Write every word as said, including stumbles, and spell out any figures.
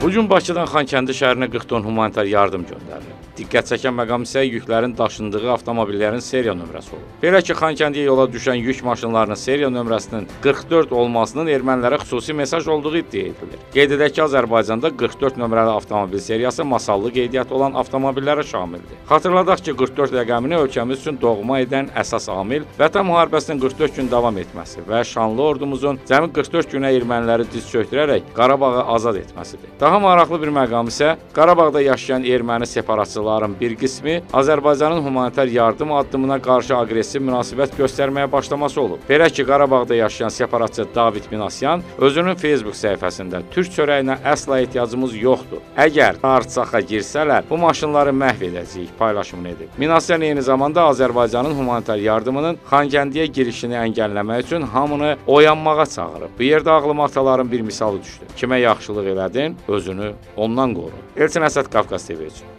Bu gün Bakıdan Xankəndi şəhərinə qırx ton humanitar yardım göndərilib. Diqqət çəkən məqam isə yüklərin daşındığı avtomobillərin seriya nömrəsi olub. Belə ki, Xankəndiyə yola düşən yük maşınlarının seriya nömrəsinin qırx dörd olmasının ermənilərə xüsusi mesaj olduğu iddia edilir. Qeyd edək ki, Azərbaycanda qırx dörd nömrəli avtomobil seriyası masallı qeydiyyatı olan avtomobillərə şamildir. Xatırladaq ki, qırx dörd rəqəmini ölkəmiz üçün doğma edən əsas amil Vətən müharibəsinin qırx dörd gün davam etməsi və şanlı ordumuzun cəmi qırx dörd günə erməniləri diz çöktürərək Qarabağı azad etməsidir. Daha maraqlı bir məqam isə Qarabağda yaşayan erməni separatçıların bir qismi Azərbaycanın humanitar yardım addımına qarşı aqressiv münasibət göstərməyə başlaması olub. Belə ki, Qarabağda yaşayan separatçı David Minasyan özünün Facebook səhifəsində Türk çörəyinə əsla ehtiyacımız yoxdur. Əgər Artsaxa girsələr, bu maşınları məhv edəcəyik paylaşımını edib. Minasyan eyni zamanda Azərbaycanın humanitar yardımının Xankəndiyə girişini əngəlləmək üçün hamını oyanmağa çağırıb. Bu yerdə ağlıma ataların bir misalı düşdü. Kimə yaxşılıq elədin, özünü ondan qoru. Elçin Əsəd, Qafqaz T V üçün.